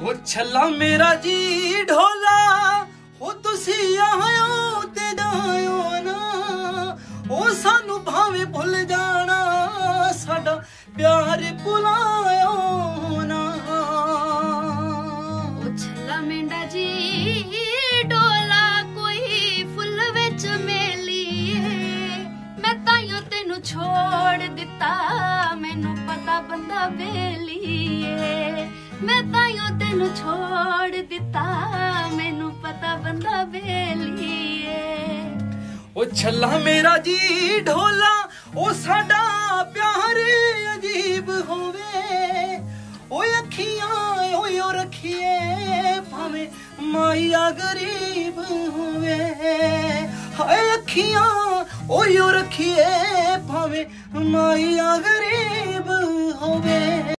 ओ छला मेरा जी ढोला हो तुसी आयो ते जायो ना ओ सानू भावे भुल जाना साडा प्यार भुलायो ना। ओ छला मेंढा जी ढोला कोई फुल विच मेलिए मैं ताइयों तेनू छोड़ दिता मैनू पता बंदा बेलिए मैं ताइयों तेनू छोड़ दिता मैनू पता बंदा बेलिए। ओ छला मेरा जी ढोला ओ साडा प्यार अजीब होवे ओ अखियां ओ रखिए भावे माया गरीब होवे हाय अखियां ओ रखिए भावे माया गरीब होवे।